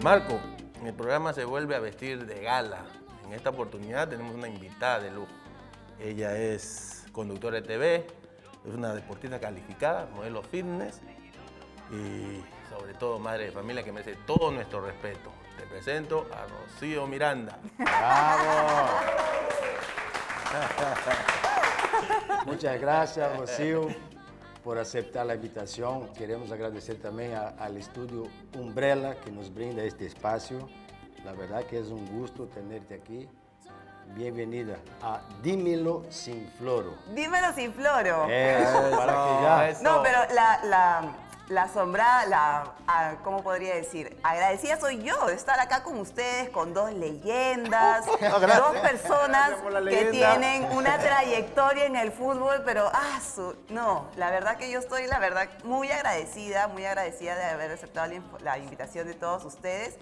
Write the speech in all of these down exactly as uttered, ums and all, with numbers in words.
Marco, el programa se vuelve a vestir de gala. En esta oportunidad tenemos una invitada de lujo. Ella es conductora de T V, es una deportista calificada, modelo fitness y sobre todo madre de familia que merece todo nuestro respeto. Te presento a Rocío Miranda. ¡Bravo! Muchas gracias, Rocío, por aceptar la invitación. Queremos agradecer también a, al estudio Umbrella que nos brinda este espacio. La verdad que es un gusto tenerte aquí. Bienvenida a Dímelo Sin Floro. Dímelo sin floro. Eso, para que ya... Eso. No, pero la, la, la asombrada, la, ah, ¿cómo podría decir? Agradecida soy yo de estar acá con ustedes, con dos leyendas, dos personas Gracias por la que leyenda. tienen una trayectoria en el fútbol, pero ah, su, no, la verdad que yo estoy, la verdad, muy agradecida, muy agradecida de haber aceptado la, inf- la invitación de todos ustedes.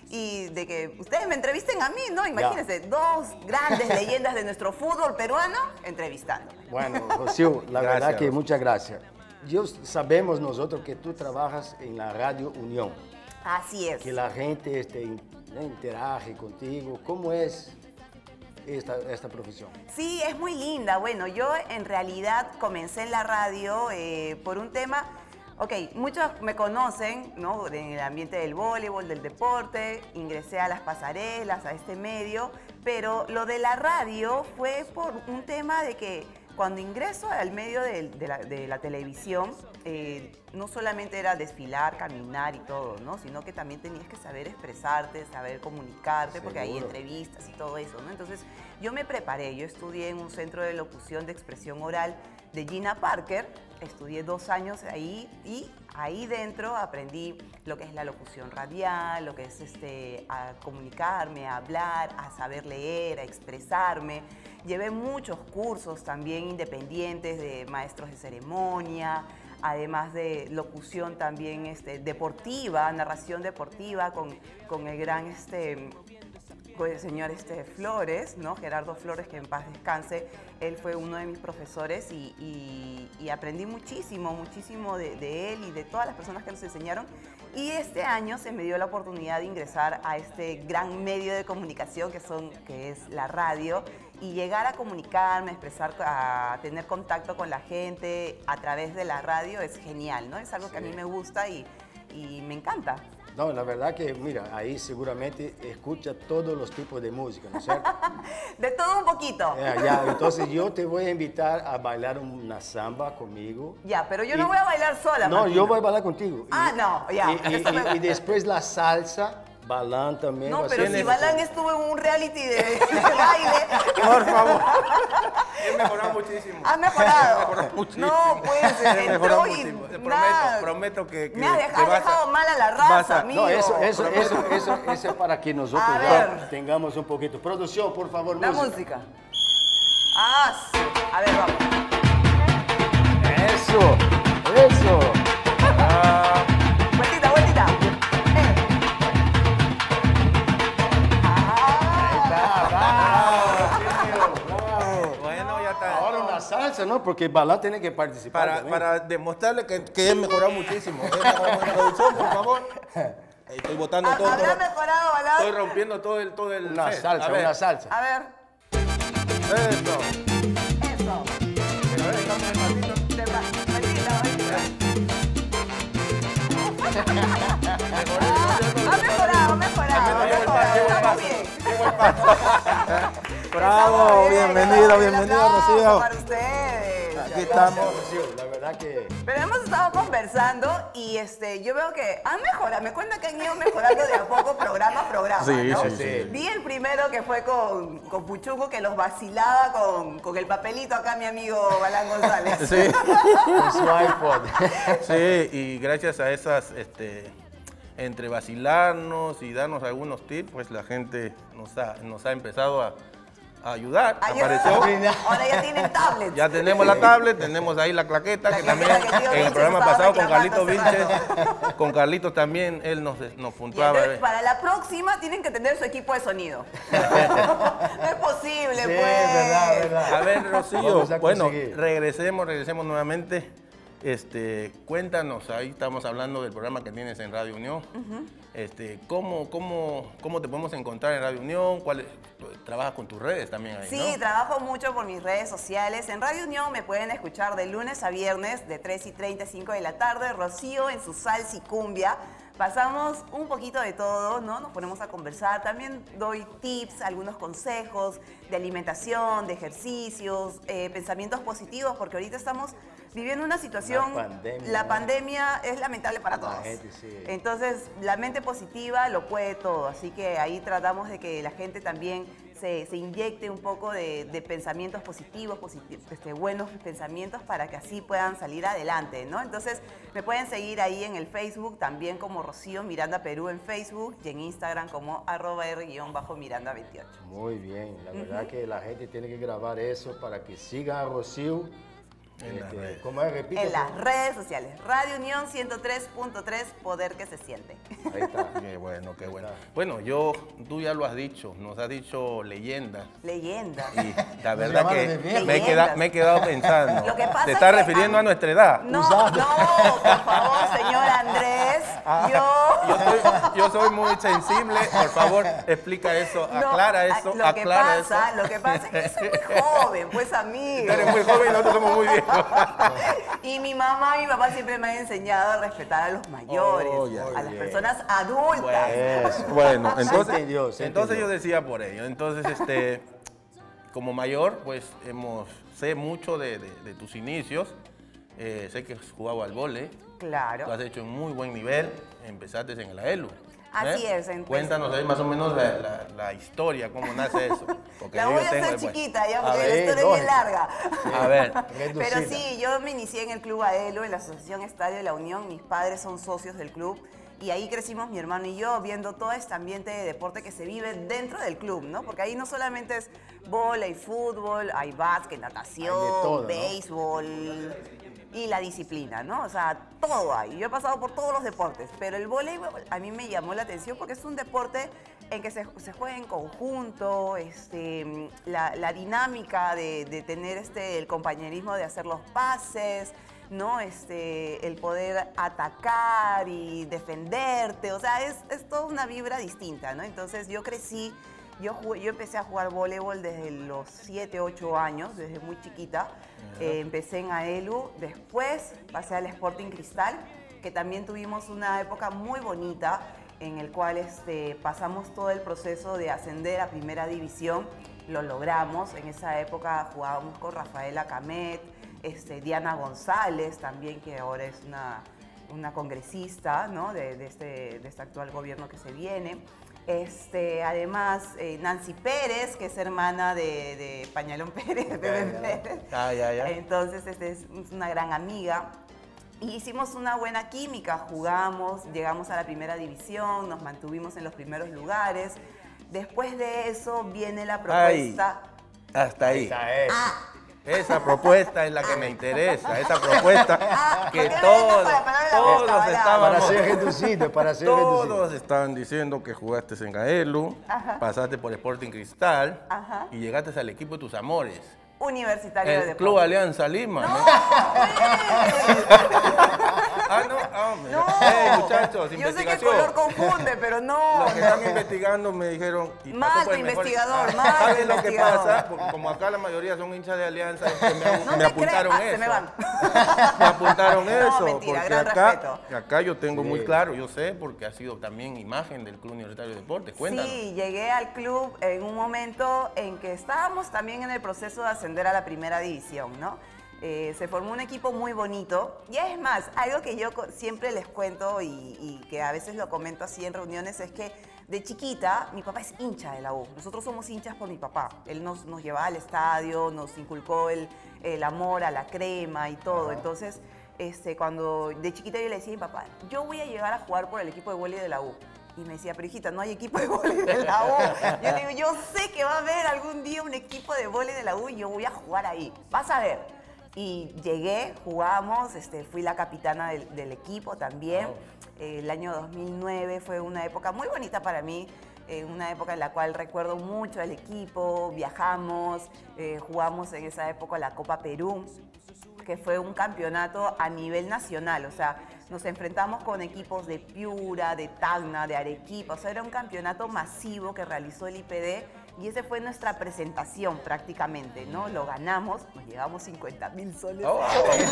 Y de que ustedes me entrevisten a mí, ¿no? Imagínense, dos grandes leyendas de nuestro fútbol peruano entrevistándome. Bueno, Rocío, la Gracias, verdad que Rocío. muchas gracias. Yo sabemos nosotros que tú trabajas en la Radio Unión, Así es. que la gente este, in- interage contigo. ¿Cómo es esta, esta profesión? Sí, es muy linda. Bueno, yo en realidad comencé en la radio eh, por un tema... Ok, muchos me conocen, ¿no? En el ambiente del voleibol, del deporte, ingresé a las pasarelas, a este medio, pero lo de la radio fue por un tema de que cuando ingreso al medio de, de la, de la televisión, eh, no solamente era desfilar, caminar y todo, ¿no? Sino que también tenías que saber expresarte, saber comunicarte, porque hay Seguro. entrevistas y todo eso, ¿no? Entonces, yo me preparé, yo estudié en un centro de locución de expresión oral de Gina Parker, estudié dos años ahí y ahí dentro aprendí lo que es la locución radial, lo que es este, a comunicarme, a hablar, a saber leer, a expresarme. Llevé muchos cursos también independientes de maestros de ceremonia, además de locución también este, deportiva, narración deportiva con, con el gran... Este, con el señor este, Flores, ¿no? Gerardo Flores, que en paz descanse. Él fue uno de mis profesores y, y- y aprendí muchísimo, muchísimo de, de él y de todas las personas que nos enseñaron. Y este año se me dio la oportunidad de ingresar a este gran medio de comunicación que, son, que es la radio y llegar a comunicarme, a expresar, a tener contacto con la gente a través de la radio es genial, ¿no? Es algo que a mí me gusta y, y me encanta. No, la verdad que, mira, ahí seguramente escucha todos los tipos de música, ¿no es cierto? De todo un poquito. Ya, ya, entonces yo te voy a invitar a bailar una samba conmigo. Ya, pero yo Y- no voy a bailar sola, No, Martino. yo voy a bailar contigo. Ah, no, ya, Y, y- eso me- y- y después la salsa, Balán también. No, va a pero ser- si Balán estuvo en un reality de, de baile, Por favor. He mejorado muchísimo. ha mejorado. He mejorado muchísimo. No, pues, He mejorado entró y muchísimo. Te nada. Prometo, prometo que, que Me has que dejado, vas a- dejado mal a la vas raza, a- amigo. No, eso, eso, eso, eso, eso es para que nosotros A ya ver. tengamos un poquito. Producción, por favor, La música. música. Ah, sí. A ver, vamos. Eso, eso. Ah, Vueltita, vueltita. Eh. Ah. bueno, ya está. Ahora una salsa, ¿no? Porque Balán tiene que participar Para, también. para demostrarle que, que he mejorado muchísimo. He mejorado mucho. Producción, por favor. Ahí estoy botando todo. ¿Habrá todo- mejorado, Estoy Balán? rompiendo todo el... Todo el Una set. salsa, A ver, una salsa. A ver, Eso. eso. Pero a ver, estamos en ratito. De bra- vueltita, vueltita. Ha mejorado, ha mejorado. Al menos llevo el ha paso, llevo el mejorado. paso. Estamos bien. Llevo el paso. Bravo, Estamos bien, bienvenido, bravo, bienvenido, un aplauso Rocío. para ustedes. Aquí estamos. Rocío, la verdad que... Pero hemos estado conversando y este, yo veo que han mejorado. Me cuenta que han ido mejorando de a poco programa a programa. Sí, ¿no? sí, sí. Vi el primero que fue con, con Puchuco, que los vacilaba con, con el papelito acá, mi amigo Balán González. Sí. Con su iPod. Sí, y gracias a esas, este, entre vacilarnos y darnos algunos tips, pues la gente nos ha, nos ha empezado a, a ayudar. Ayuda. Apareció. Ahora ya tienen tablets. Ya tenemos la tablet, tenemos ahí la claqueta, La que claqueta también que tío en el Vinches programa estaba pasado con reclamando Carlitos hace Vinches, con Carlitos también, él nos, nos Y puntuaba. entonces, para la próxima tienen que tener su equipo de sonido. No es posible, Sí, pues. verdad, verdad. A ver, Rocío, Vamos a bueno, conseguir. regresemos, regresemos nuevamente. Este, cuéntanos, ahí estamos hablando del programa que tienes en Radio Unión. Uh-huh. Este, ¿cómo, cómo, ¿Cómo te podemos encontrar en Radio Unión? ¿Cuál es, trabajas con tus redes también ahí, Sí, ¿no? trabajo mucho por mis redes sociales. En Radio Unión me pueden escuchar de lunes a viernes de tres y treinta a cinco de la tarde. Rocío en su salsa y cumbia. Pasamos un poquito de todo, ¿no? Nos ponemos a conversar. También doy tips, algunos consejos de alimentación, de ejercicios, eh, pensamientos positivos, porque ahorita estamos viviendo una situación... La pandemia. La pandemia es lamentable para todos. La gente, sí. Entonces, la mente positiva lo puede todo. Así que ahí tratamos de que la gente también se, se inyecte un poco de, de pensamientos positivos, positivos este, buenos pensamientos, para que así puedan salir adelante, ¿no? Entonces, me pueden seguir ahí en el Facebook, también como Rocío Miranda Perú en Facebook, y en Instagram como arroba R-Miranda veintiocho. Muy bien, la verdad uh-huh. que la gente tiene que grabar eso para que sigan a Rocío. En, este, ¿cómo es? Repite, en las redes sociales. Radio Unión ciento tres punto tres, poder que se siente. Ahí está. Qué bueno, qué bueno. Bueno, yo, tú ya lo has dicho, nos has dicho leyendas. Leyendas. Y la verdad que me he, quedado, Leyendas. me he quedado pensando. Lo que pasa ¿Te estás es que refiriendo a, a nuestra edad? No, no, por favor, señor Andrés. Ah, yo... Yo soy, yo soy muy sensible. Por favor, explica eso, No, aclara eso, lo que aclara pasa, eso. Lo que pasa es que soy muy joven, pues, amigo. Tú eres muy joven y nosotros somos muy viejos. Y mi mamá y mi papá siempre me han enseñado a respetar a los mayores, Oh, ya. a las Bien. personas adultas. Eso. Bueno, Se entonces, entendió, se entonces yo entendió. decía por ello. Entonces, este, como mayor, pues hemos, sé mucho de, de, de tus inicios. Eh, sé que has jugado al vóley. Claro. Lo has hecho en muy buen nivel. Empezaste en el AELU. Así ¿eh? es. Entonces, Cuéntanos ahí más o menos la, la, la historia, cómo nace eso. Porque la yo voy a tengo hacer después. chiquita ya, A porque ver, la historia es bien lógico. larga. A ver. Pero Reducida. sí, yo me inicié en el Club AELU, en la Asociación Estadio de la Unión. Mis padres son socios del club. Y ahí crecimos mi hermano y yo, viendo todo este ambiente de deporte que se vive dentro del club, ¿no? Porque ahí no solamente es vóley, fútbol, hay básquet, natación, Hay de todo, ¿no? béisbol y la disciplina, ¿no? O sea, todo hay. Yo he pasado por todos los deportes, pero el voleibol a mí me llamó la atención porque es un deporte en que se, se juega en conjunto, este, la, la dinámica de, de tener este, el compañerismo de hacer los pases, ¿no? Este, el poder atacar y defenderte, o sea, es, es toda una vibra distinta, ¿no? Entonces yo crecí, yo, jugué, yo empecé a jugar voleibol desde los siete, ocho años, desde muy chiquita. Eh, empecé en AELU, después pasé al Sporting Cristal, que también tuvimos una época muy bonita en el cual este, pasamos todo el proceso de ascender a Primera División, lo logramos. En esa época jugábamos con Rafaela Camet, Este, Diana González también, que ahora es una, una congresista, ¿no? de, de, este, de este actual gobierno que se viene. Este, además, eh, Nancy Pérez, que es hermana de, de Pañalón Pérez, de Pepe Pérez. Ah, ya, ya. Entonces, este, es una gran amiga. Y hicimos una buena química, jugamos, llegamos a la Primera División, nos mantuvimos en los primeros lugares. Después de eso viene la propuesta... Ahí, hasta ahí. Está eso. Ah, Esa propuesta es la que me interesa, esa propuesta Ah, que ¿por qué me todos, dejas con la palabra todos palabra? estábamos, Para ser reducido, para ser reducido. todos estaban diciendo que jugaste en AELU, Ajá. pasaste por Sporting Cristal Ajá. y llegaste al equipo de tus amores, Universitario de el Deportes. Club Alianza Lima. ¿no? Ah, no, ah, hombre. No. Eh, muchachos, Yo sé que el investigación. color confunde, pero no. Los que están investigando me dijeron... y Mal pasó por tu el mejor- investigador, Ah, mal tu ¿sabes lo que investigador? pasa? Porque como acá la mayoría son hinchas de Alianza, es que me, No me te apuntaron creas. Ah, eso. se me van. Me apuntaron No, eso, mentira, porque gran acá, respeto. acá yo tengo Sí. muy claro, yo sé, porque ha sido también imagen del Club Universitario de Deportes. Cuéntanos. Sí, llegué al club en un momento en que estábamos también en el proceso de ascender a la Primera División, ¿no? Eh, se formó un equipo muy bonito. Y es más, algo que yo co- siempre les cuento y, y que a veces lo comento así en reuniones es que de chiquita mi papá es hincha de la U. Nosotros somos hinchas por mi papá. Él nos, nos llevaba al estadio, nos inculcó el, el amor a la crema y todo. Ajá. Entonces, este, cuando de chiquita yo le decía a mi papá, yo voy a llegar a jugar por el equipo de vóley de la U. Y me decía, pero hijita, no hay equipo de vóley de la U. Yo le digo, yo sé que va a haber algún día un equipo de vóley de la U y yo voy a jugar ahí. Vas a ver. Y llegué, jugamos, este, fui la capitana del, del equipo también. Wow. Eh, el año dos mil nueve fue una época muy bonita para mí, eh, una época en la cual recuerdo mucho al equipo, viajamos, eh, jugamos en esa época la Copa Perú. que fue un campeonato a nivel nacional, o sea, nos enfrentamos con equipos de Piura, de Tacna, de Arequipa, o sea, era un campeonato masivo que realizó el I P D y esa fue nuestra presentación prácticamente, ¿no? Lo ganamos, nos llevamos cincuenta mil soles. Oh,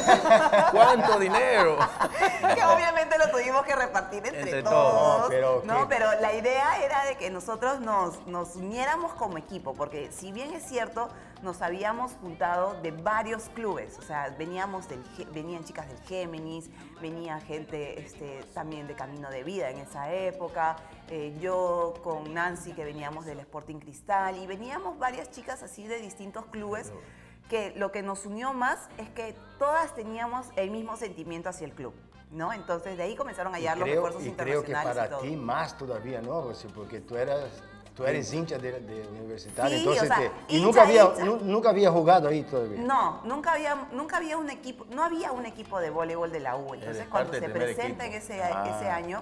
¡cuánto dinero! Que obviamente lo tuvimos que repartir entre, Entre todos, todos. No, pero ¿no? ¿qué? Pero la idea era de que nosotros nos, nos uniéramos como equipo, porque si bien es cierto, nos habíamos juntado de varios clubes, o sea, veníamos del, venían chicas del Géminis, venía gente este, también de Camino de Vida en esa época, eh, yo con Nancy que veníamos del Sporting Cristal y veníamos varias chicas así de distintos clubes, que lo que nos unió más es que todas teníamos el mismo sentimiento hacia el club, ¿no? Entonces de ahí comenzaron a hallar los refuerzos y creo que internacionales para y todo. ti más todavía, ¿no, Rosy? Porque tú eras... Tú eres hincha de, de universitario, Sí, entonces o sea, te- y hincha, nunca había, hincha. nu- nunca había jugado ahí todavía. No, nunca había, nunca había un equipo, no había un equipo de voleibol de la U. Entonces Eres cuando parte se del primer presenta en equipo. ese, Ah. ese año,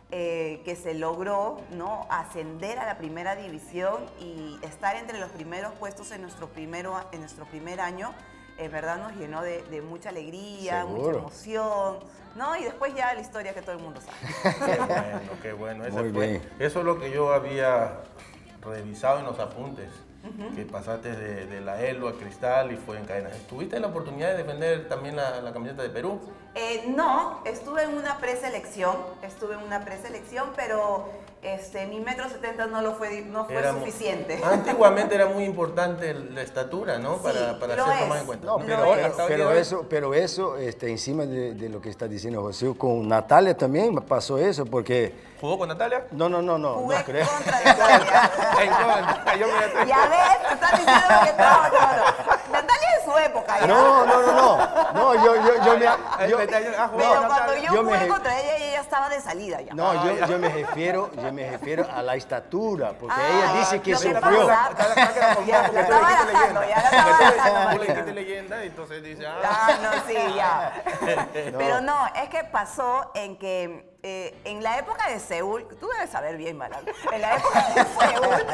eh, que se logró, ¿no?, ascender a la primera división y estar entre los primeros puestos en nuestro, primero, en nuestro primer año, en verdad nos llenó de, de mucha alegría, mucha Seguro. emoción, ¿no? Y después ya la historia que todo el mundo sabe. Qué bueno, qué bueno. Ese Muy fue- bien. Eso es lo que yo había revisado en los apuntes, que pasaste de, de la ELO a Cristal y fue en cadena. ¿Tuviste la oportunidad de defender también la, la camiseta de Perú? Eh, no, estuve en una preselección, estuve en una preselección, pero este, mi metro setenta no lo fue, no fue Era mu- suficiente. Antiguamente era muy importante la estatura, ¿no? Sí, para para lo ser es. tomada en cuenta. No, Lo pero, es. pero, hasta hoy pero día- eso, pero eso este, encima de, de lo que está diciendo José, con Natalia también pasó eso, porque... ¿Jugó con Natalia? No, no, no, no, Jugué no creo. contra Natalia. En contra, yo me- Ya ves, te están diciendo que no, no, no. Natalia es su época ya. No, no, no, no, no, yo, yo, yo me... Yo, Ah, jugó Pero con cuando Natalia. yo, Yo me- jugué contra ella, ella ya estaba de salida ya. no, yo, yo me refiero, yo me refiero a la estatura, porque Ah, ella dice que lo que sufrió. pasa- Ya, la estaba bajando, ya la estaba bajando. Tú le dijiste leyenda y entonces dice, ah, Ah, no, sí, ya. Pero no, es que pasó en que eh, en la época de Seúl, tú debes saber bien, Maral, en la época de Seúl,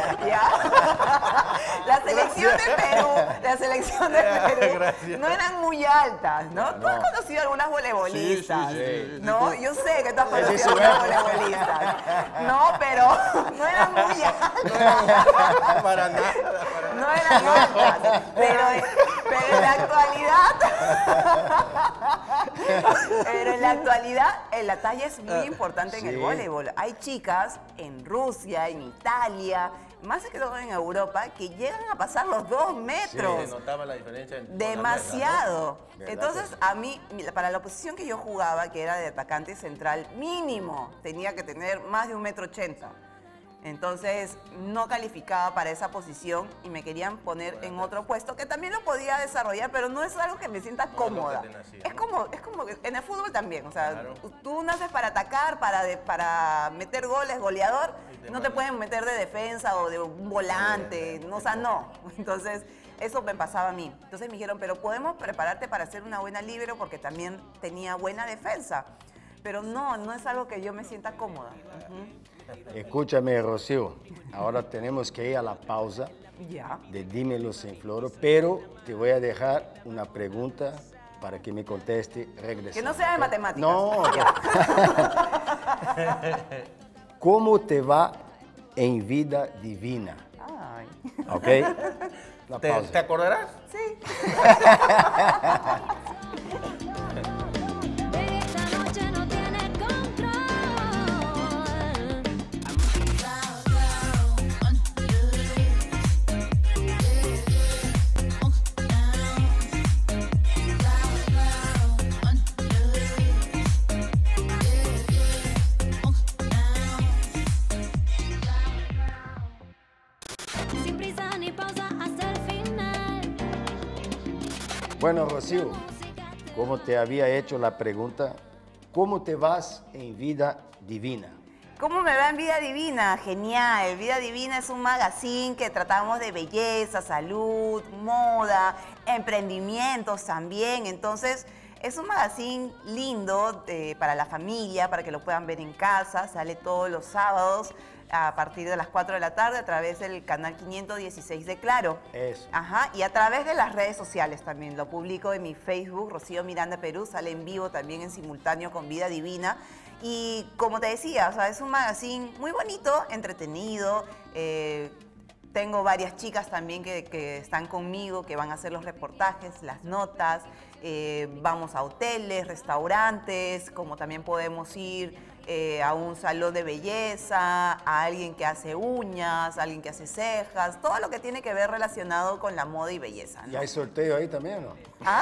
ya, la selección de Perú, la selección de Perú, Gracias. no eran muy altas, ¿no? Tú has conocido algunas voleibolistas, Sí, sí, sí, ¿no? Yo sé que tú has Es de conocido su algunas época. voleibolistas, no, pero no eran muy altas. para nada, para nada. No eran altas, pero, pero en la actualidad, pero en la actualidad eh, la talla es muy importante en el Sí. voleibol. Hay chicas en Rusia, en Italia, más que todo en Europa, que llegan a pasar los dos metros. Se notaba la diferencia. en- Demasiado. ¿Verdad Entonces, que sí? a mí, para la posición que yo jugaba, que era de atacante central, mínimo tenía que tener más de un metro ochenta. Entonces, no calificaba para esa posición y me querían poner en otro puesto, que también lo podía desarrollar, pero no es algo que me sienta No es lo que cómoda. te nacía, Es ¿no? como, es como que en el fútbol también, o sea, Claro. tú naces para atacar, para, de- para meter goles, goleador, Y te no te mandan. pueden meter de defensa o de un volante, no, o sea, no. Entonces, eso me pasaba a mí. Entonces me dijeron, pero podemos prepararte para ser una buena líbero porque también tenía buena defensa. Pero no, no es algo que yo me sienta cómoda. Ujú. Escúchame, Rocío, ahora tenemos que ir a la pausa Ya. de Dímelo sin Floro, pero te voy a dejar una pregunta para que me conteste regresando. Que no sea de matemáticas. No. Ya. ¿Cómo te va en vida divina? Ay. ¿Ok? Una ¿Te, pausa. ¿Te acordarás? Sí. Esta noche no tiene control. Sin prisa ni pausa hasta el final. Bueno, Rocío, como te había hecho la pregunta, ¿cómo te vas en vida divina? ¿Cómo me va en Vida Divina? Genial. Vida Divina es un magazine que tratamos de belleza, salud, moda, emprendimientos también. Entonces, es un magazine lindo eh, para la familia, para que lo puedan ver en casa. Sale todos los sábados. a partir de las cuatro de la tarde a través del canal quinientos dieciséis de Claro. Eso. Ajá, y a través de las redes sociales también. Lo publico en mi Facebook, Rocío Miranda Perú, sale en vivo también en simultáneo con Vida Divina. Y como te decía, o sea, es un magazine muy bonito, entretenido. Eh, tengo varias chicas también que, que están conmigo, que van a hacer los reportajes, las notas. Eh, vamos a hoteles, restaurantes, como también podemos ir eh, a un salón de belleza, a alguien que hace uñas, a alguien que hace cejas, todo lo que tiene que ver relacionado con la moda y belleza, ¿no? ¿Y hay sorteo ahí también o no? ¿Ah?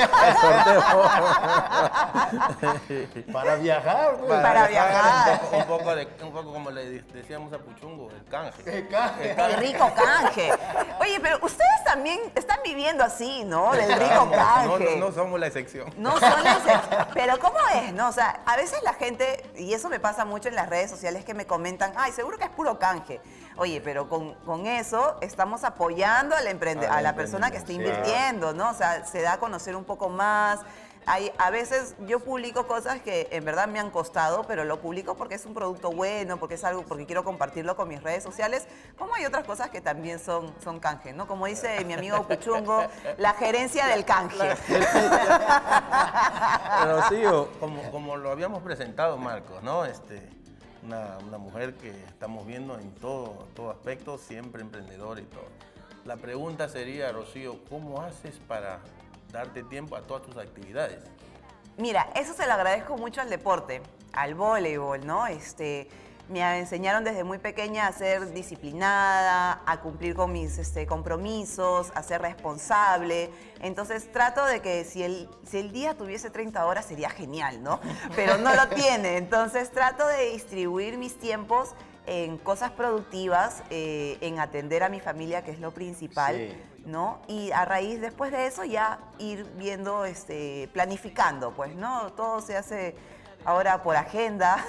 Para viajar, pues. Para viajar. Un poco, un poco de, un poco como le decíamos a Puchungo, el canje. El canje. El rico canje. Oye, pero ustedes también están viviendo así, ¿no? Del rico No, canje. no, no somos la excepción. No son las ex- Pero ¿cómo es, no? O sea, a veces la gente, y eso me pasa mucho en las redes sociales, que me comentan, ay, seguro que es puro canje. Oye, pero con, con eso estamos apoyando al emprende- Al a la persona que está emprendedor, invirtiendo, ¿no? O sea, se da a conocer un poco más. Hay, a veces yo publico cosas que en verdad me han costado, pero lo publico porque es un producto bueno, porque es algo, porque quiero compartirlo con mis redes sociales, como hay otras cosas que también son, son canje, ¿no? Como dice mi amigo Puchungo, la gerencia del canje. Pero sí, o- como, como lo habíamos presentado, Marcos, ¿no? Este, una, una mujer que estamos viendo en todo, todo aspecto, siempre emprendedora y todo. La pregunta sería, Rocío, ¿cómo haces para darte tiempo a todas tus actividades? Mira, eso se lo agradezco mucho al deporte, al voleibol, ¿no? Este, me enseñaron desde muy pequeña a ser disciplinada, a cumplir con mis este, compromisos, a ser responsable. Entonces trato de que si el, si el día tuviese treinta horas sería genial, ¿no? Pero no lo tiene. Entonces trato de distribuir mis tiempos en cosas productivas, eh, en atender a mi familia, que es lo principal. Sí. ¿No? Y a raíz, después de eso, ya ir viendo, este, planificando, pues, ¿no? Todo se hace ahora por agenda,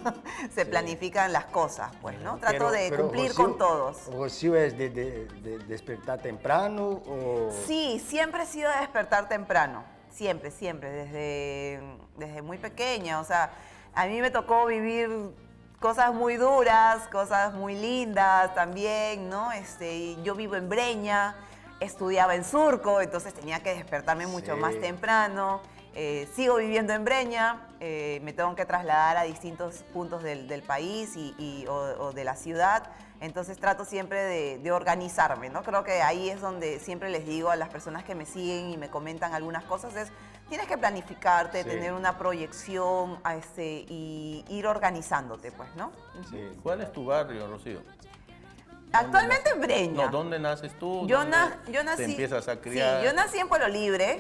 se Sí. planifican las cosas, pues, ¿no? Trato Pero- de pero cumplir Rocío- con todos. ¿Rocío es de, de- de despertar temprano o...? Sí, siempre he sido de despertar temprano, siempre, siempre, desde, desde muy pequeña, o sea, a mí me tocó vivir cosas muy duras, cosas muy lindas también, ¿no? Este, y yo vivo en Breña, estudiaba en Surco, entonces tenía que despertarme mucho Sí. más temprano. Eh, sigo viviendo en Breña, eh, me tengo que trasladar a distintos puntos del, del país y, y- o, o de la ciudad, entonces trato siempre de, de organizarme, ¿no? Creo que ahí es donde siempre les digo a las personas que me siguen y me comentan algunas cosas, es tienes que planificarte, Sí. tener una proyección a este, y ir organizándote, pues, ¿no? Sí. ¿Cuál es tu barrio, Rocío? Actualmente en Breña. No, ¿dónde naces tú? Yo, ¿Dónde na- yo nací. Te empiezas a criar. Sí, yo nací en Pueblo Libre.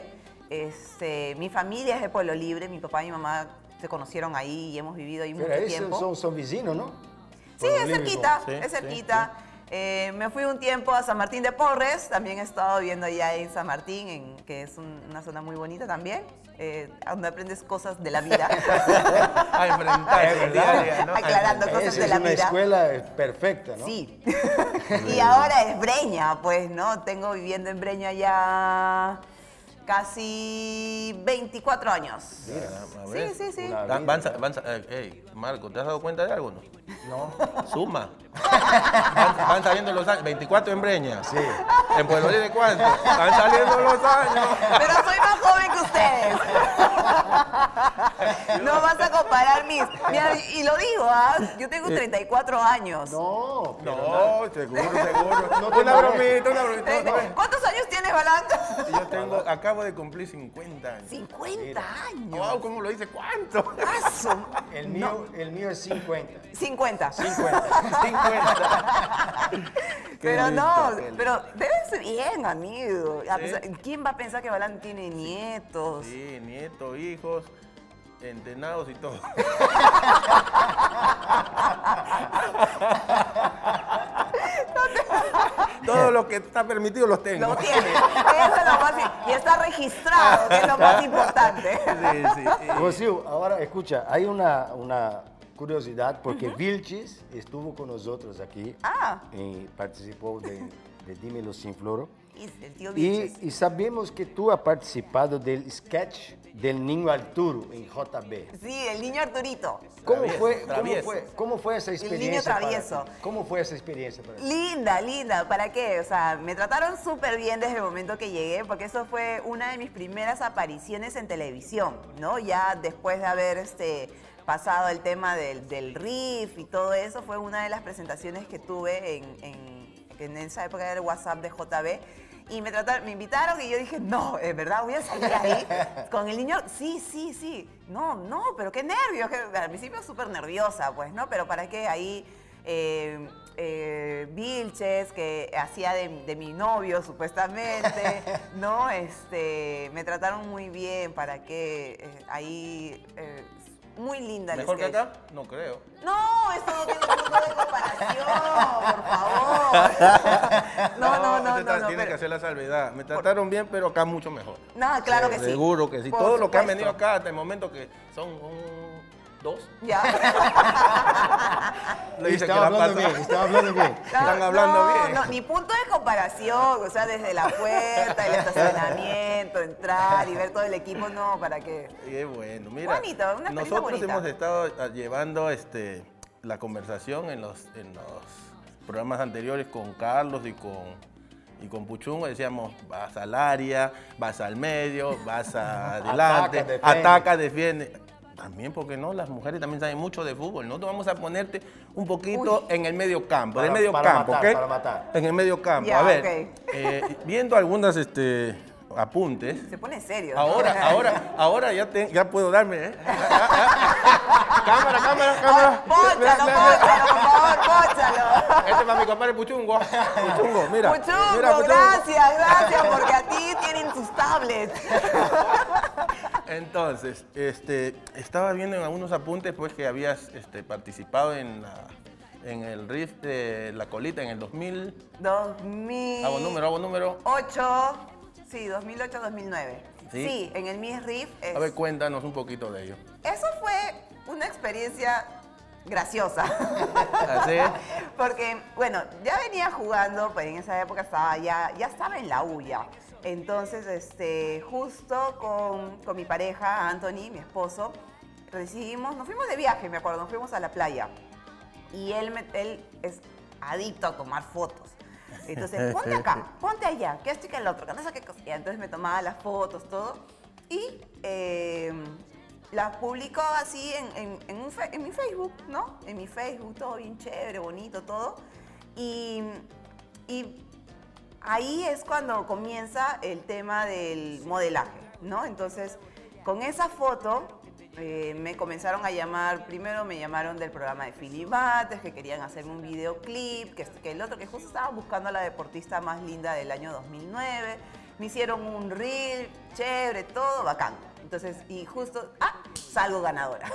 Este, mi familia es de Pueblo Libre. Mi papá y mi mamá se conocieron ahí y hemos vivido ahí Pero mucho ahí tiempo. son, son vecinos, ¿no? Sí, es cerquita, Sí, es sí, cerquita. Eh, me fui un tiempo a San Martín de Porres. También he estado viviendo allá en San Martín, en, que es un- una zona muy bonita también, eh, donde aprendes cosas de la vida. A enfrentar, Es verdad. día, ¿no? A Aclarando enfrentar. cosas Esa de es la una vida. escuela perfecta, ¿no? Sí. Y ahora es Breña, pues, ¿no? Tengo viviendo en Breña ya casi veinticuatro años. Mira, A Sí, ver. sí, sí. Una- Van, van sa- van sa- eh, ey, Marco, ¿te has dado cuenta de algo, no? No. Suma. Van, van saliendo los años. veinticuatro en Breña. Sí. En Pueblo Libre, ¿cuánto? Van saliendo los años. Pero soy más joven que ustedes. No vas a comparar mis... Mira, y lo digo, ¿ah? Yo tengo treinta y cuatro años. No, pero No, seguro, seguro. No te una molestes. bromita, una bromita. Eh, No, no. ¿Cuántos años tienes, Balán? Yo tengo, acabo de cumplir cincuenta años. cincuenta años. Wow, ¿cómo lo dice? ¿Cuánto? Paso. el mío, el mío es cincuenta. cincuenta. cincuenta. Pero lindo, no, qué lindo. pero debe ser bien, amigo. A Sí. pesar- ¿Quién va a pensar que Balán tiene nietos? Sí, nietos, hijos, entrenados y todo. Todo lo que está permitido los tengo. Lo tiene. Eso es lo más, y está registrado, que es lo más importante. Sí, sí. sí. Rocío, ahora escucha, hay una, una curiosidad porque Vilchis estuvo con nosotros aquí Ah. y participó de, de Dímelo Sin Floro. Y el tío Y, Vilches. y sabemos que tú has participado del sketch del niño Arturo en J B. Sí, el niño Arturito. ¿Cómo Travieso, fue, cómo, travieso. fue, ¿Cómo fue esa niño experiencia? para travieso. ti? ¿Cómo fue esa experiencia para ti? Linda, linda. ¿Para qué? O sea, me trataron súper bien desde el momento que llegué, porque eso fue una de mis primeras apariciones en televisión, ¿no? Ya después de haber este, pasado el tema del, del R I F y todo eso, fue una de las presentaciones que tuve en, en, en esa época del WhatsApp de J B. Y me trataron, me invitaron y yo dije, no, es verdad, voy a salir ahí con el niño. Sí, sí, sí. No, no, pero qué nervios. Que, al principio súper nerviosa, pues, ¿no? Pero ¿para qué? Ahí eh, eh, Vilches, que hacía de, de mi novio, supuestamente, ¿no? Este, me trataron muy bien, ¿para qué? Eh, ahí... Eh, muy linda el ¿Mejor que sketch. acá? No creo. No, esto no tiene punto de comparación, por favor. No, no, no, usted no. no tiene pero- que hacer la salvedad. Me trataron bien, pero acá mucho mejor. No, claro que sí. Seguro que sí. Por Todos los que han supuesto. venido acá hasta el momento que son un, dos. Ya. Le dice que Estaba la hablando pasa- bien, estaba hablando bien. Están hablando no, bien. No, ni punto de comparación, o sea, desde la puerta, el estacionamiento, entrar y ver todo el equipo, no, ¿para qué? Qué bueno, mira. Bonito, una experiencia nosotros bonita. hemos estado ah, llevando este, la conversación en los, en los programas anteriores con Carlos y con, y con Puchungo. Decíamos, vas al área, vas al medio, vas adelante, defiende. ataca, defiende. También, porque no, las mujeres también saben mucho de fútbol. Nosotros vamos a ponerte un poquito en el medio campo, en el Para- medio para campo, matar, ¿ok? para matar. En el medio campo. Ya, a ver, ok. eh, viendo algunas este, apuntes. Se pone serio. ¿no? Ahora, ahora, ahora ya, te- ya puedo darme, ¿eh? cámara, cámara, cámara. Póchalo, póchalo, por favor, póchalo. Este es para mi compadre Puchungo. Puchungo, mira. Puchungo, mira, Puchungo. gracias, gracias, porque a ti tienen tus tablets. Entonces, este, estaba viendo en algunos apuntes pues que habías este, participado en, la, en el R I F de La Colita en el dos mil. dos mil Hago número, hago número. ocho, sí, dos mil ocho, dos mil nueve. ¿Sí? Sí, en el Miss R I F. es- A ver, cuéntanos un poquito de ello. Eso fue una experiencia graciosa. ¿Así? Porque, bueno, ya venía jugando, pues en esa época estaba ya, ya estaba en la U ya. Entonces, este, justo con, con mi pareja, Anthony, mi esposo, recibimos, nos fuimos de viaje, me acuerdo, nos fuimos a la playa. Y él, me- él es adicto a tomar fotos. Entonces, ponte acá, ponte allá, que esto y que el otro, que no sé qué cosa. Y entonces me tomaba las fotos, todo. Y eh, las publicó así en, en- en un fe- en mi Facebook, ¿no? En mi Facebook, todo bien chévere, bonito, todo. Y, y ahí es cuando comienza el tema del modelaje, ¿no? Entonces, con esa foto eh, me comenzaron a llamar, primero me llamaron del programa de Filibates, que querían hacerme un videoclip, que, este, que el otro, que justo estaba buscando a la deportista más linda del año dos mil nueve. Me hicieron un reel, chévere, todo bacán. Entonces, y justo, ah, salgo ganadora.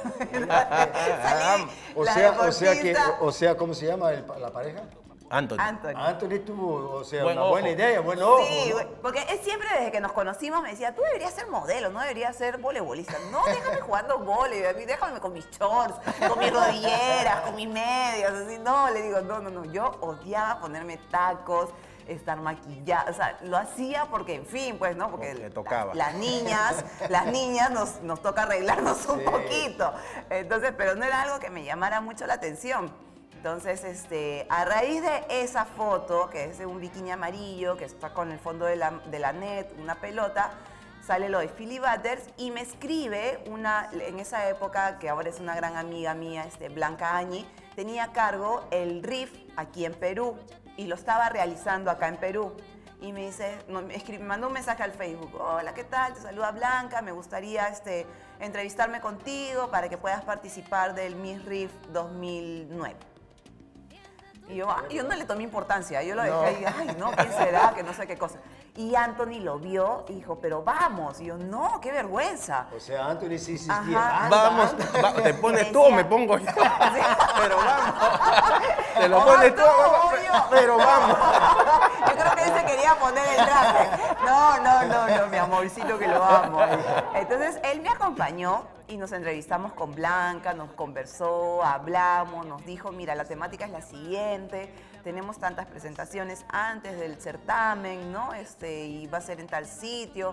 Salí O la sea, o sea que, deportista o sea, ¿cómo se llama el pa- la pareja? Anthony. Anthony. Anthony tuvo, o sea, Buen una ojo. buena idea, buen ojo. Sí, ¿no? güey, porque él siempre desde que nos conocimos me decía, tú deberías ser modelo, no deberías ser voleibolista. No, déjame jugando vóley, a mí déjame con mis shorts, con mis rodilleras, con mis medias, así. No, le digo, no, no, no, yo odiaba ponerme tacos, estar maquillada, o sea, lo hacía porque, en fin, pues, ¿no? Porque, Porque tocaba. la- las niñas, las niñas nos, nos toca arreglarnos un Sí. poquito. Entonces, pero no era algo que me llamara mucho la atención. Entonces, este, a raíz de esa foto, que es de un bikini amarillo, que está con el fondo de la, de la net, una pelota, sale lo de Philly Butters y me escribe una, en esa época, que ahora es una gran amiga mía, este, Blanca Añi, tenía a cargo el R I F aquí en Perú y lo estaba realizando acá en Perú. Y me dice, no, me, escri- me mandó un mensaje al Facebook. Hola, ¿qué tal? Te saluda Blanca. Me gustaría este, entrevistarme contigo para que puedas participar del Miss R I F dos mil nueve. Y yo, ah, yo no le tomé importancia, yo lo dejé No. ahí, ay, no, ¿quién será? Que no sé qué cosa. Y Anthony lo vio y dijo, pero vamos. Y yo, no, qué vergüenza. O sea, Anthony sí insistía. Ajá. anda, Vamos, anda. va- ¿te pones Me tú o decía- me pongo yo? Pero vamos. Te lo Oh, pones tú, tú, obvio. pero vamos. Yo creo que él se quería poner el traje. No, no, no, no, mi amorcito que lo amo. Entonces, él me acompañó y nos entrevistamos con Blanca, nos conversó, hablamos, nos dijo, mira, la temática es la siguiente, tenemos tantas presentaciones antes del certamen, ¿no? Este, y va a ser en tal sitio.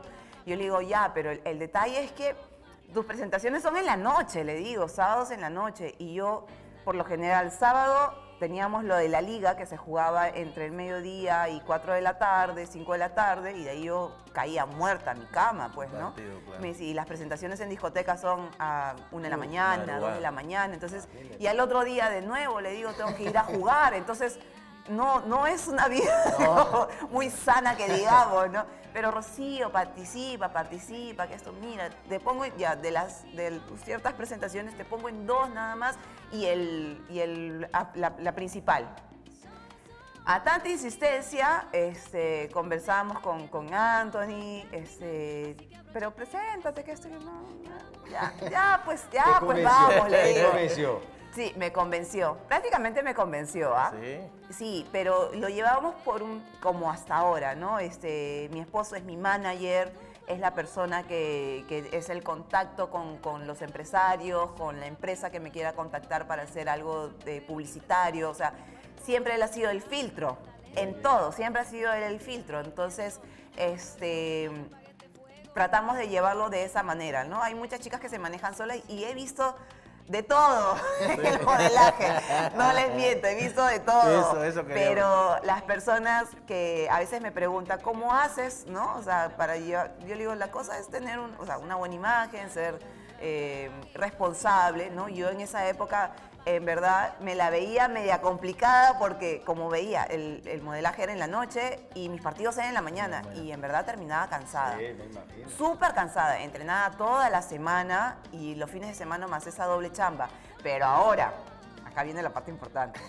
Yo le digo, ya, pero el, el detalle es que tus presentaciones son en la noche, le digo, sábados en la noche. Y yo, por lo general, sábado teníamos lo de la liga que se jugaba entre el mediodía y cuatro de la tarde, cinco de la tarde, y de ahí yo caía muerta a mi cama, pues, ¿no? Partido, claro. Me dice, y las presentaciones en discotecas son a una de la mañana, madrugada. dos de la mañana. Entonces, y al otro día de nuevo le digo, tengo que ir a jugar. Entonces, no, no es una vida No. muy sana que digamos, ¿no? Pero Rocío, participa, participa, que esto, mira, te pongo ya de las de ciertas presentaciones, te pongo en dos nada más y, el, y el, la, la principal. A tanta insistencia, este, conversamos con, con Anthony, este, pero preséntate, que esto, no, no, ya, ya, pues, ya, Te pues convenció, vamos, le te digo. convenció. Sí, me convenció. Prácticamente me convenció, ¿ah? Sí. Sí, pero lo llevábamos por un, como hasta ahora, ¿no? Este, mi esposo es mi manager, es la persona que, que es el contacto con, con los empresarios, con la empresa que me quiera contactar para hacer algo de publicitario, o sea, siempre él ha sido el filtro, en todo, siempre ha sido él el filtro. Entonces, este, tratamos de llevarlo de esa manera, ¿no? Hay muchas chicas que se manejan solas y he visto de todo en el modelaje, no les miento, he visto de todo. Eso, eso quería ver. Pero las personas que a veces me preguntan, ¿cómo haces? ¿No? O sea, para llevar, yo le digo, la cosa es tener un, o sea, una buena imagen, ser eh, responsable, ¿no? Yo en esa época, en verdad, me la veía media complicada porque, como veía, el, el modelaje era en la noche y mis partidos eran en la mañana y en verdad terminaba cansada. Sí, me imagino. Súper cansada, entrenada toda la semana y los fines de semana más esa doble chamba. Pero ahora, acá viene la parte importante.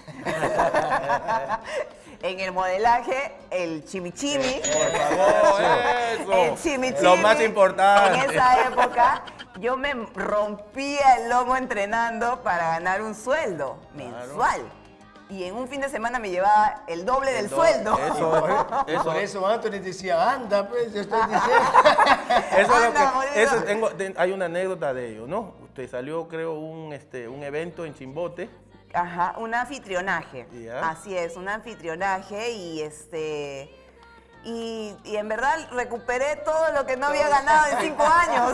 En el modelaje, el chimichimi. Por favor, eso. El chimichimi. Lo más importante. En esa época, yo me rompía el lomo entrenando para ganar un sueldo mensual. Y en un fin de semana me llevaba el doble del do- sueldo. eso- Eso, por eso Anthony decía, anda, pues, yo estoy diciendo. Eso es lo Anda, que, boludo. eso tengo, ten- hay una anécdota de ello, ¿no? Usted salió, creo, un, este, un evento en Chimbote. Ajá, un anfitrionaje. Ya. Así es, un anfitrionaje y este. Y, y en verdad recuperé todo lo que no había ganado en cinco años.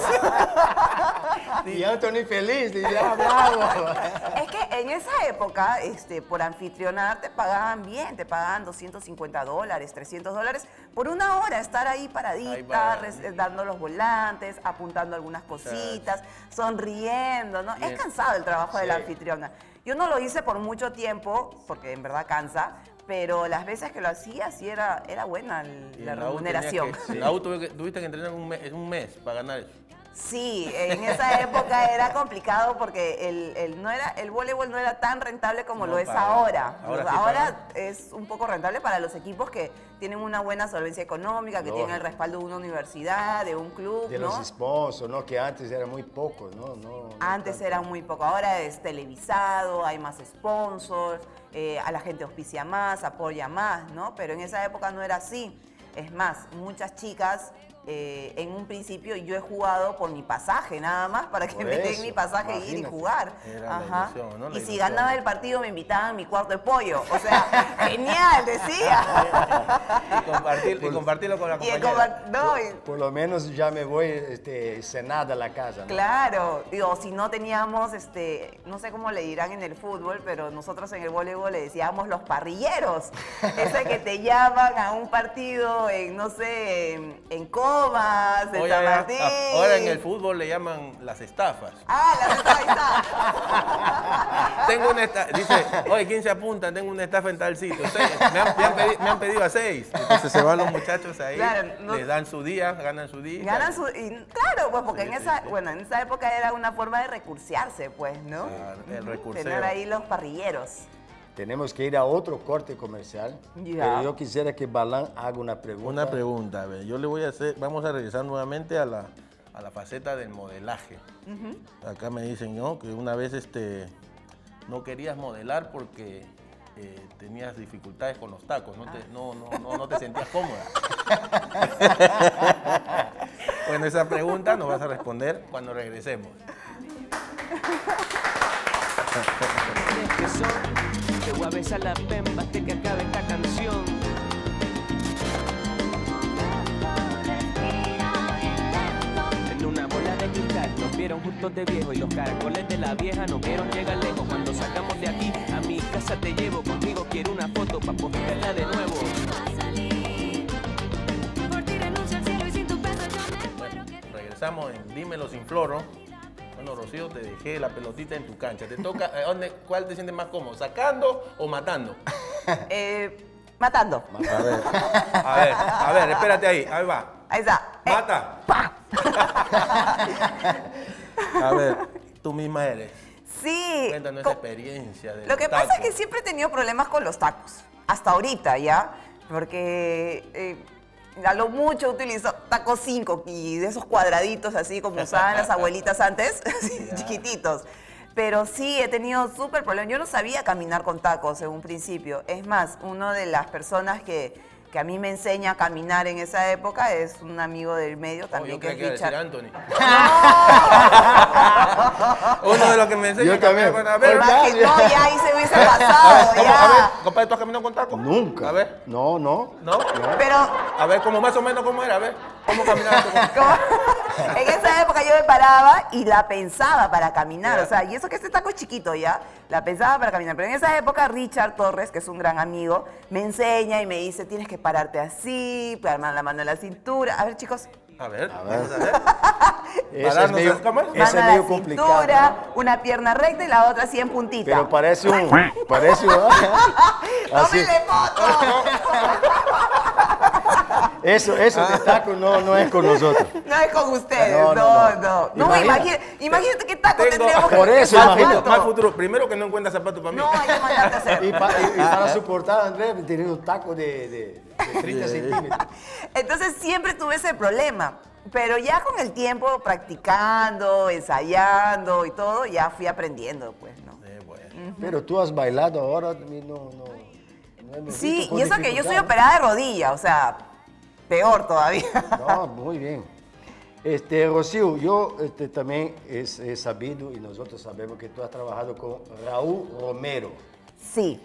Y Anthony feliz, decía, ah, bravo. Es que en esa época, este, por anfitrionar te pagaban bien, te pagaban doscientos cincuenta dólares, trescientos dólares por una hora, estar ahí paradita, Ahí para- res- dando los volantes, apuntando algunas cositas, sonriendo, ¿no? Bien. Es cansado el trabajo de la Sí. anfitriona. Yo no lo hice por mucho tiempo, porque en verdad cansa, pero las veces que lo hacía sí era, era buena el- Y la en la U tenías remuneración. que- En la U tuve que- tuviste que entrenar un mes, un mes para ganar eso. Sí, en esa época era complicado porque el, el no era, el voleibol no era tan rentable como No lo es paga. ahora. Ahora O sea, sí ahora paga. es un poco rentable para los equipos que tienen una buena solvencia económica, que tienen el Lógico. respaldo de una universidad, de un club, De ¿no? los sponsors, ¿no? Que antes eran muy pocos, ¿no? no, no Antes tanto. era muy poco, ahora es televisado, hay más sponsors, eh, a la gente auspicia más, apoya más, ¿no? Pero en esa época no era así. Es más, muchas chicas, eh, en un principio yo he jugado por mi pasaje nada más, para que Por me den eso, mi pasaje e ir y imagínate. jugar. Era la ilusión, ¿no? La Y si ilusión. ganaba el partido me invitaban a mi cuarto de pollo. O sea, genial, decía. Y, compartir, y compartirlo con la Y el compañera. compa- no, y- Por lo menos ya me voy este, cenada a la casa, ¿no? Claro, digo, si no teníamos, este, no sé cómo le dirán en el fútbol, pero nosotros en el voleibol le decíamos los parrilleros. Ese que te llaman a un partido en, no sé, en, en Comas, en Oye, San ahora, Martín. ahora en el fútbol le llaman las estafas. Ah, la estafa, ahí está. Tengo una estafa, dice, oye, ¿quién se apunta? Tengo una estafa en tal sitio. Seis. Me, han, me han pedi- me han pedido a seis. Entonces se van los muchachos ahí, Claro, no- les dan su día, ganan su día. Ganan su, y, claro, pues porque Sí, en sí, esa, sí. bueno, en esa época era una forma de recursearse, pues, ¿no? Claro, el Ujú, recurseo. tener ahí los parrilleros. Tenemos que ir a otro corte comercial. Ya. Pero yo quisiera que Balán haga una pregunta. Una pregunta, a ver, yo le voy a hacer, vamos a regresar nuevamente a la, a la faceta del modelaje. Acá me dicen, ¿no? Que una vez este, no querías modelar porque eh, tenías dificultades con los tacos, no te, no, no, no, no te sentías cómoda. Bueno, esa pregunta nos vas a responder cuando regresemos. que son. Te voy a besar la pemba hasta que acabe esta canción. Respira bien vieron justos de viejo y los caracoles de la vieja no vieron llegar lejos. Cuando salgamos de aquí, a mi casa te llevo. Contigo quiero una foto pa' postearla de nuevo. Bueno, regresamos en Dímelo Sin Floro. Bueno, Rocío, te dejé la pelotita en tu cancha. ¿Te toca, eh, ¿dónde, cuál te sientes más cómodo? ¿Sacando o matando? Eh, matando. A ver, a ver, a ver, espérate ahí, ahí va. Ahí está. Eh, Mata. A ver, tú misma eres. Sí. Cuéntanos co- esa experiencia de Lo que los pasa es que tacos. siempre he tenido problemas con los tacos. Hasta ahorita, ¿ya? Porque eh, a lo mucho utilizo tacos cinco y de esos cuadraditos así como usaban las abuelitas antes, así, chiquititos. Pero sí, he tenido súper problemas. Yo no sabía caminar con tacos en un principio. Es más, una de las personas que, que a mí me enseña a caminar en esa época es un amigo del medio Oh, también, yo que creía es que iba a Richard. decir Anthony. Uno de los que me enseña Yo a caminar también. con- A ver, ¿Verdad que no? Ya ahí se hubiese a ver, pasado, ¿cómo? ya. A ver, compadre, ¿tú has caminado con tacos? Nunca. A ver, No, no. ¿no? Pero A ver, como más o menos cómo era, a ver, ¿cómo caminabas tú con como- en esa época yo me paraba y la pensaba para caminar, Ya. o sea, y eso que este taco es chiquito ya, la pensaba para caminar. Pero en esa época Richard Torres, que es un gran amigo, me enseña y me dice, tienes que pararte así, armar la mano en la cintura. A ver, chicos. A ver, A ver. vamos a ver. Eso es Pararnos, medio, ¿cómo es? eso Mano es a la medio complicado. cintura, una pierna recta y la otra así en puntita. Pero parece un... Parece un... Así. ¡Tómenle foto! Eso, eso de taco no, no es con nosotros. No es con ustedes, No, no, no, no. no. No, Imagina- imagínate, imagínate qué taco Tengo- tendríamos que Por eso, Mal imagínate. futuro, mal futuro. Primero que no encuentras zapatos para mí. No, hay que mandarte a hacer. Y, pa- y- y para soportar a Andrés tenía un taco de, de, de treinta centímetros. Entonces siempre tuve ese problema. Pero ya con el tiempo, practicando, ensayando y todo, ya fui aprendiendo, pues, ¿no? Eh, bueno. Pero tú has bailado ahora y no, no, no hemos Sí, visto con y eso que yo soy dificultad, operada de rodilla, o sea, peor todavía. ¿no? No, muy bien. Este, Rocío, yo este, también he sabido y nosotros sabemos que tú has trabajado con Raúl Romero. Sí.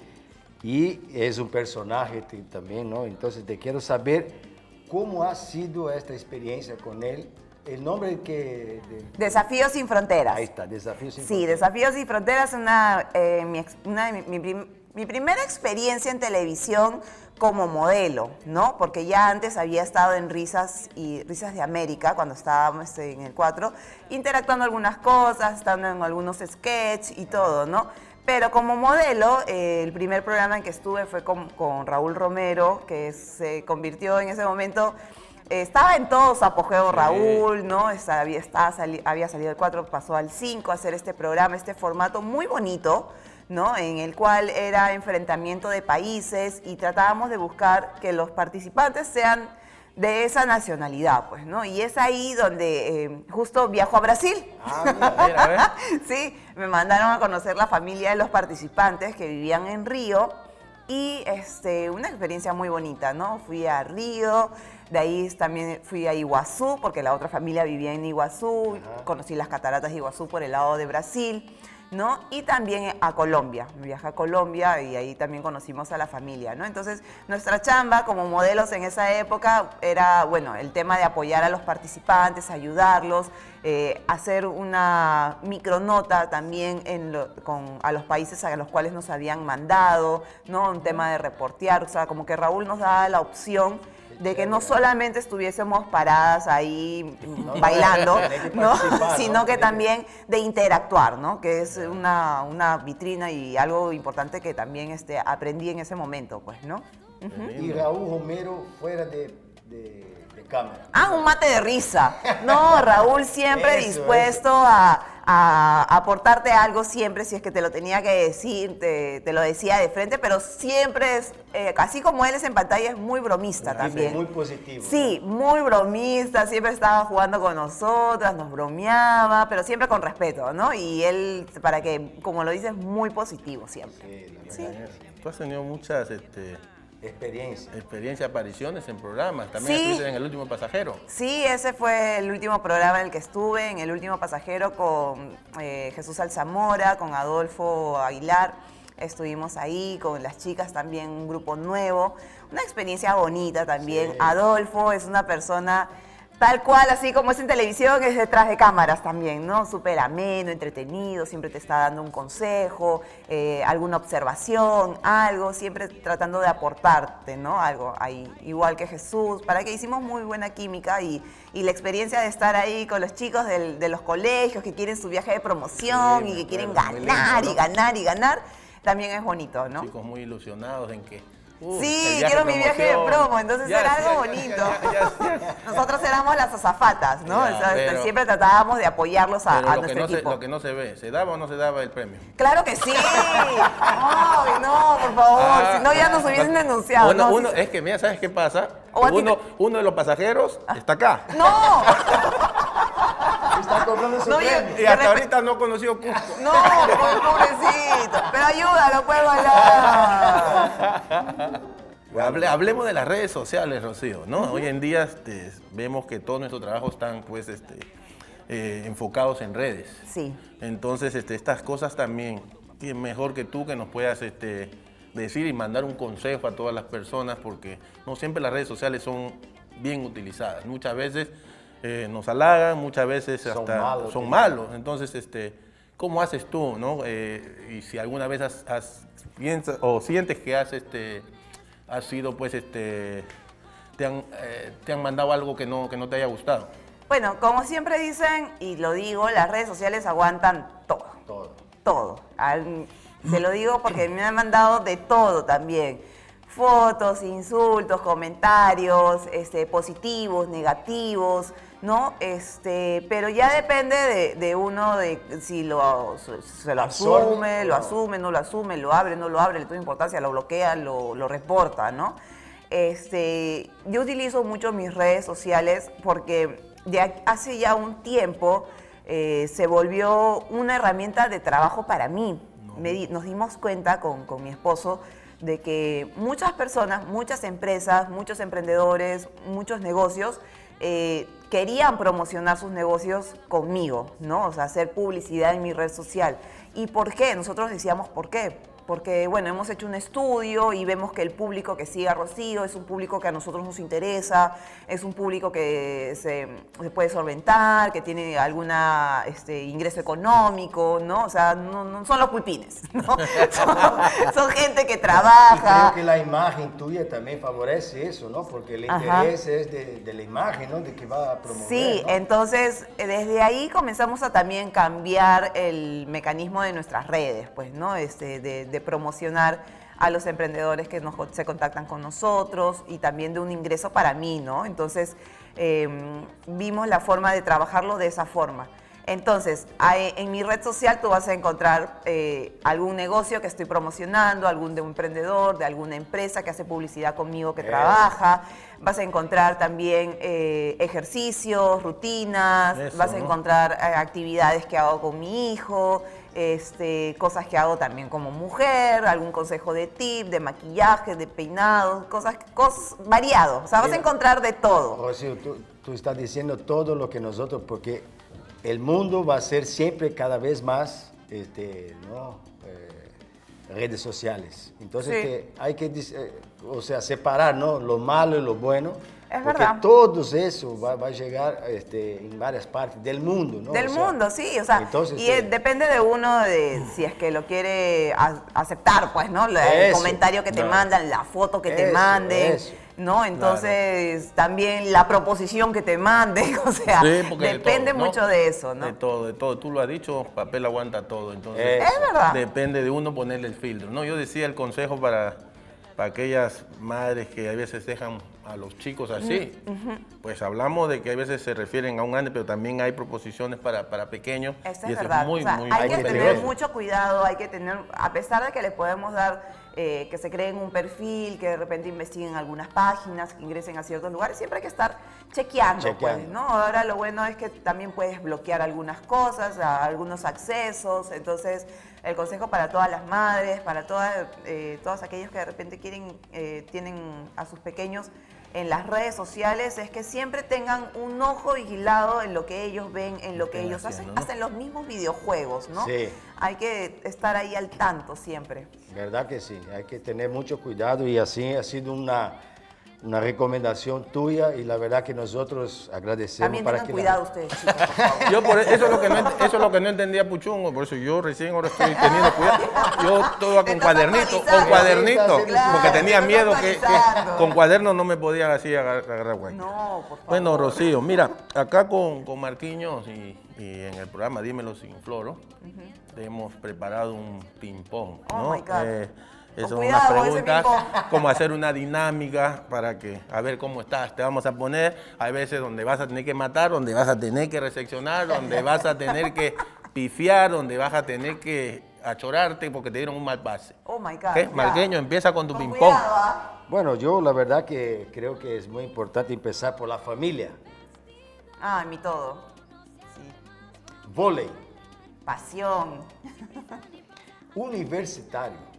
Y es un personaje t- también, ¿no? Entonces te quiero saber cómo ha sido esta experiencia con él. El nombre que... de- Desafíos sin fronteras. ahí está, Desafíos sin Sí, Fronteras. Desafíos sin Fronteras es una, eh, mi, ex- una de mi, mi prim- mi primera experiencia en televisión como modelo, ¿no? Porque ya antes había estado en Risas y Risas de América, cuando estábamos en el cuatro, interactuando algunas cosas, estando en algunos sketches y todo, ¿no? Pero como modelo, eh, el primer programa en que estuve fue con, con Raúl Romero, que se convirtió en ese momento... Eh, estaba en todo su apogeo Raúl, ¿no? Está- había, estaba sali- había salido del cuatro, pasó al cinco a hacer este programa, este formato muy bonito, ¿no? En el cual era enfrentamiento de países y tratábamos de buscar que los participantes sean de esa nacionalidad, pues, ¿no? Y es ahí donde eh, justo viajo a Brasil. Ah, mira. A ver, a ver. Sí, me mandaron a conocer la familia de los participantes que vivían en Río y este, una experiencia muy bonita, ¿no? Fui a Río, de ahí también fui a Iguazú, porque la otra familia vivía en Iguazú, conocí las cataratas de Iguazú por el lado de Brasil, ¿no? Y también a Colombia, viajé a Colombia y ahí también conocimos a la familia, ¿no? Entonces, nuestra chamba como modelos en esa época era, bueno, el tema de apoyar a los participantes, ayudarlos, eh, hacer una micronota también en lo- con, a los países a los cuales nos habían mandado, ¿no? Un tema de reportear, o sea, como que Raúl nos daba la opción de que no solamente estuviésemos paradas ahí mm, bailando, Tenés que ¿no? participar, ¿no? sino que Tenés que- también de interactuar, ¿no? Que es una, una vitrina y algo importante que también este, aprendí en ese momento, pues, ¿no? Y Raúl Romero fuera de, de, de cámara. Ah, un mate de risa. No, Raúl siempre Eso, dispuesto a, a aportarte algo siempre, si es que te lo tenía que decir, te, te lo decía de frente, pero siempre es, eh, así como él es en pantalla, es muy bromista también. Muy positivo. Sí, muy bromista, siempre estaba jugando con nosotras, nos bromeaba, pero siempre con respeto, ¿no? Y él, para que, como lo dices, muy positivo siempre. Sí, la verdad. Tú has tenido muchas este, Experiencia. experiencias, apariciones en programas. También Sí. estuviste en El Último Pasajero. Sí, ese fue el último programa en el que estuve, en El Último Pasajero, con eh, Jesús Alzamora, con Adolfo Aguilar. Estuvimos ahí con las chicas también, un grupo nuevo. Una experiencia bonita también. Sí. Adolfo es una persona Tal cual, así como es en televisión, es detrás de cámaras también, ¿no? Súper ameno, entretenido, siempre te está dando un consejo, eh, alguna observación, algo, siempre tratando de aportarte, ¿no? Algo ahí, igual que Jesús, para que hicimos muy buena química y, y la experiencia de estar ahí con los chicos del, de los colegios que quieren su viaje de promoción Sí, y que quieren bueno, muy ganar lindo, y ¿no? ganar y ganar, también es bonito, ¿no? Chicos muy ilusionados en que... uh, Sí, el viaje quiero mi viaje de promoción. promo, entonces Ya, era sí, algo ya, bonito. ya, ya, ya, ya. Nosotros éramos las azafatas, ¿no? Ya, O sea, pero- siempre tratábamos de apoyarlos a, Pero a lo, que nuestro no se, equipo. lo que no se ve, ¿se daba o no se daba el premio? Claro que sí. Ay, no, por favor. Ah, si no, ya nos hubiesen denunciado. Uno, no, uno- sí, es que mira, ¿sabes qué pasa? O a ti Uno, te- uno de los pasajeros está acá. no, Está cobrando su No, yo- premio. Y hasta ahorita no conoció Cusco. no, po- pobrecito. Pero ayúdalo, puede bailar. Hable- hablemos de las redes sociales, Rocío, ¿no? Hoy en día este, vemos que todo nuestro trabajo están pues este, eh, enfocados en redes. Sí. Entonces, este, estas cosas también, es mejor que tú que nos puedas este, decir y mandar un consejo a todas las personas, porque no siempre las redes sociales son bien utilizadas. Muchas veces eh, nos halagan, muchas veces Son hasta malos, son sí. malos. Entonces, este, ¿cómo haces tú, no? Eh, y si alguna vez has, has- piensas o sientes que has, este, has sido, pues, este, te han, eh, te han mandado algo que no, que no te haya gustado. Bueno, como siempre dicen, y lo digo, las redes sociales aguantan todo. Todo. Todo. Al- te lo digo porque me han mandado de todo también. Fotos, insultos, comentarios, este, positivos, negativos, ¿no? Este, pero ya depende de, de uno de si lo, se, se lo Absorbe, asume, lo no. asume, no lo asume, lo abre, no lo abre, le toma importancia, lo bloquea, lo, lo reporta, ¿no? Este, yo utilizo mucho mis redes sociales porque de a- hace ya un tiempo eh, se volvió una herramienta de trabajo para mí. Me di- nos dimos cuenta con, con mi esposo de que muchas personas, muchas empresas, muchos emprendedores, muchos negocios eh, querían promocionar sus negocios conmigo, ¿no? O sea, hacer publicidad en mi red social. ¿Y por qué? Nosotros decíamos, ¿por qué? Porque, bueno, hemos hecho un estudio y vemos que el público que sigue a Rocío es un público que a nosotros nos interesa, es un público que se, se puede solventar, que tiene algún este, ingreso económico, ¿no? O sea, no, no son los pulpines, ¿no? Son, son gente que Y trabaja. creo que la imagen tuya también favorece eso, ¿no? Porque el Ajá. interés es de, de la imagen, ¿no? De que va a promover, Sí, ¿no? entonces eh, desde ahí comenzamos a también cambiar el mecanismo de nuestras redes, pues, ¿no? Este, de, de promocionar a los emprendedores que nos, se contactan con nosotros y también de un ingreso para mí, ¿no? Entonces eh, vimos la forma de trabajarlo de esa forma. Entonces, hay- en mi red social tú vas a encontrar eh, algún negocio que estoy promocionando, algún de un emprendedor, de alguna empresa que hace publicidad conmigo que Eso. trabaja. Vas a encontrar también eh, ejercicios, rutinas, Eso, vas a ¿no? encontrar eh, actividades que hago con mi hijo, este, cosas que hago también como mujer, algún consejo de tip, de maquillaje, de peinado, cosas, cosas variado. O sea, vas a Mira. encontrar de todo. Rocío, tú, tú estás diciendo todo lo que nosotros, porque el mundo va a ser siempre cada vez más, este, ¿no? Eh, redes sociales. Entonces Sí. que hay que, dis- eh, o sea, separar, ¿no? Lo malo y lo bueno. Es porque verdad. todo eso va, va a llegar este, en varias partes del mundo, ¿no? Del O sea, mundo, sí, o sea, entonces, y eh, eh, depende de uno de si es que lo quiere a- aceptar, pues, ¿no? La- el Eso, comentario que te no. mandan, la foto que te Eso, manden, eso, ¿no? Entonces, también la proposición que te manden, o sea, Sí, porque de depende todo, ¿no? mucho de eso, ¿no? De todo, de todo. Tú lo has dicho, papel aguanta todo. Entonces, Eso. Es verdad. depende de uno ponerle el filtro. No, yo decía el consejo para, para aquellas madres que a veces dejan a los chicos así. Pues hablamos de que a veces se refieren a un grande, pero también hay proposiciones para, para pequeños. Eso y es eso verdad. es muy, O sea, muy, hay muy que tener peligroso. mucho cuidado, hay que tener, a pesar de que le podemos dar, eh, que se creen un perfil, que de repente investiguen algunas páginas, que ingresen a ciertos lugares, siempre hay que estar chequeando, Chequeando. pues, ¿no? Ahora lo bueno es que también puedes bloquear algunas cosas, a algunos accesos, entonces el consejo para todas las madres, para todas, eh, todos aquellos que de repente quieren, eh, tienen a sus pequeños en las redes sociales es que siempre tengan un ojo vigilado en lo que ellos ven, en lo que estén ellos hacen, haciendo, ¿no? hasta en los mismos videojuegos, ¿no? Sí. Hay que estar ahí al tanto siempre. Verdad que sí, hay que tener mucho cuidado y así ha sido una, una recomendación tuya y la verdad que nosotros agradecemos. También para tengan que cuidado la... ustedes, chicos, por favor. Yo por eso es lo que no, ent- eso es lo que no entendía Puchungo, por eso yo recién ahora estoy teniendo cuidado. Yo todo Te con estás cuadernito, con actualizando. cuadernito, Claro, porque tenía te miedo estás que, que actualizando. con cuadernos no me podían así agarrar, agarrar hueco. No, por favor. Bueno, Rocío, mira, acá con, con Marquinhos y, y en el programa Dímelo Sin Floro, te hemos preparado un ping-pong, Oh, ¿no? my God. Eh, Con son cuidado unas con ese preguntas, ping-pong. como hacer una dinámica para que, a ver cómo estás. Te vamos a poner, hay veces donde vas a tener que matar, donde vas a tener que recepcionar, donde vas a tener que pifiar, donde vas a tener que achorarte porque te dieron un mal pase. Oh my God. ¿Qué? ya. Marqueño, empieza con tu Con ping-pong. cuidado, ¿ah? Bueno, yo la verdad que creo que es muy importante empezar por la familia. Ah, mi todo. Sí. Vóley, Pasión. universitario.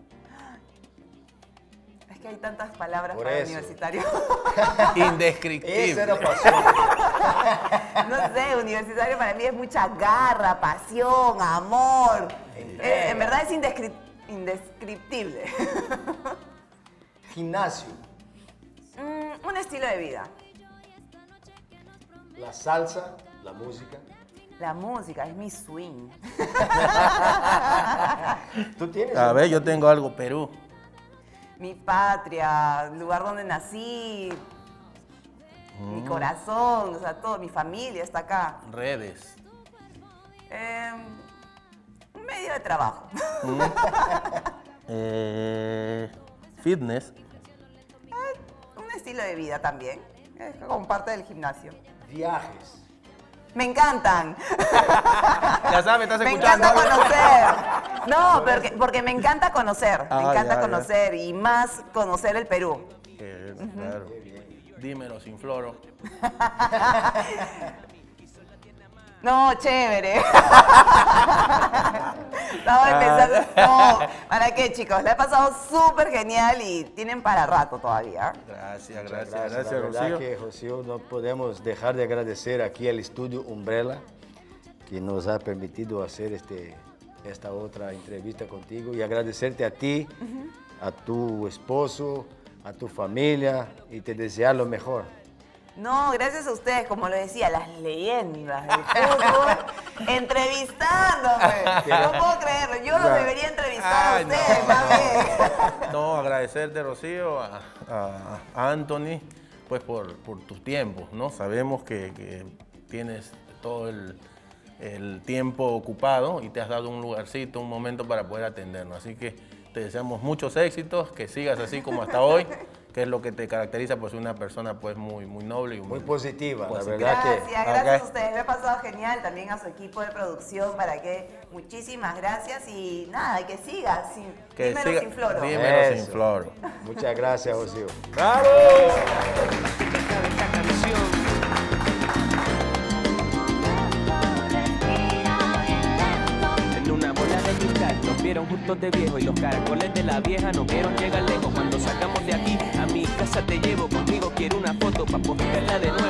Es que hay tantas palabras Por para eso. universitario. Indescriptible. Esa era pasión. No sé, universitario para mí es mucha garra, pasión, amor. Eh, en verdad es indescri- indescriptible. Gimnasio, Mm, un estilo de vida. la salsa, la música. La música es mi swing. ¿Tú tienes? A ver, yo tengo algo, Perú. Mi patria, el lugar donde nací, mi corazón, o sea, todo, mi familia está acá. Redes. Eh, un medio de trabajo. Eh, fitness. Un estilo de vida también, es como parte del gimnasio. Viajes. Me encantan. Ya sabes, estás Me escuchando. encanta conocer. No, porque, porque me encanta conocer. Ah, me encanta ya, ya. conocer y más conocer el Perú. Que, claro. Dímelo sin floro. No, chévere. Estaba pensando, no, ¿para qué, chicos? La he pasado súper genial y tienen para rato todavía. Gracias, Muchas gracias, gracias. gracias, La verdad Rocío. que, Rocío, no podemos dejar de agradecer aquí al estudio Umbrella, que nos ha permitido hacer este, esta otra entrevista contigo y agradecerte a ti, a tu esposo, a tu familia y te desear lo mejor. No, gracias a ustedes, como lo decía, las leyendas del fútbol, entrevistándome. No puedo creerlo, yo los debería entrevistar Ay, a ustedes, no, más bien. No, agradecerte, Rocío, a, a- a Anthony, pues por, por tus tiempos, ¿no? Sabemos que, que tienes todo el, el tiempo ocupado y te has dado un lugarcito, un momento para poder atendernos. Así que te deseamos muchos éxitos, que sigas así como hasta hoy, que es lo que te caracteriza, pues una persona pues muy, muy noble y Muy humilde. positiva, la Positiva. verdad que... Gracias, gracias Ok. a ustedes, me ha pasado genial, también a su equipo de producción, para que muchísimas gracias y nada, que siga, sin, Que dímelo siga- sin floro. Dímelo sin Eso. floro. Muchas gracias, Rocío. ¡Bravo! Esta canción. En una bola de cristal nos vieron juntos de viejo y los caracoles de la vieja no vieron llegar lejos. Cuando sacamos de aquí, a mi casa te llevo conmigo, quiero una foto para postearla de nuevo.